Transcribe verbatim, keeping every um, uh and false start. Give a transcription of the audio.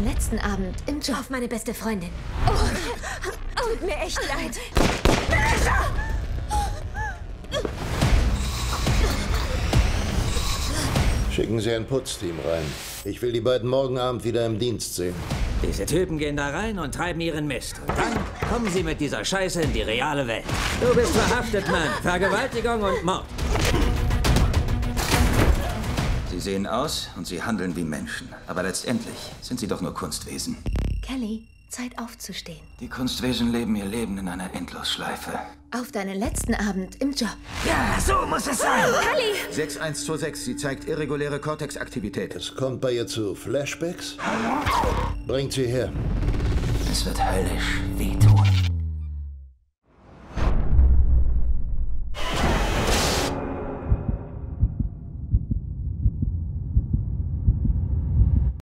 letzten Abend im Job. Auf meine beste Freundin. Oh, tut mir echt leid. Schicken Sie ein Putzteam rein. Ich will die beiden morgen Abend wieder im Dienst sehen. Diese Typen gehen da rein und treiben ihren Mist. Und dann kommen sie mit dieser Scheiße in die reale Welt. Du bist verhaftet, Mann. Vergewaltigung und Mord. Sie sehen aus und sie handeln wie Menschen. Aber letztendlich sind sie doch nur Kunstwesen. Kelly, Zeit aufzustehen. Die Kunstwesen leben ihr Leben in einer Endlosschleife. Auf deinen letzten Abend im Job. Ja, so muss es sein. Kelly! sechs eins zwei sechs, sie zeigt irreguläre Cortex-Aktivität. Es kommt bei ihr zu Flashbacks. Bringt sie her. Es wird höllisch wehtun.